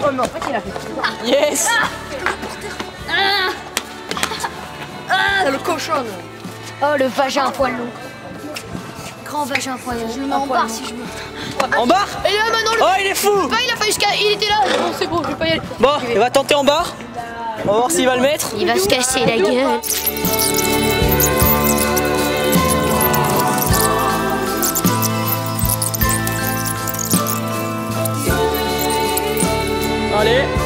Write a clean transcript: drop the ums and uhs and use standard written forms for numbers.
mais en fait, il a fait tout. Yes. Le cochon. Oh, le vagin à poil long. Grand vagin à poil long. Je le mets en barre si je veux. En barre? Et là, maintenant, Oh, il est fou. il a failli il était là. Bon, c'est bon, je vais pas y aller. Bon, il va tenter en barre. On va voir s'il va le mettre. Il va se casser la gueule. Allez.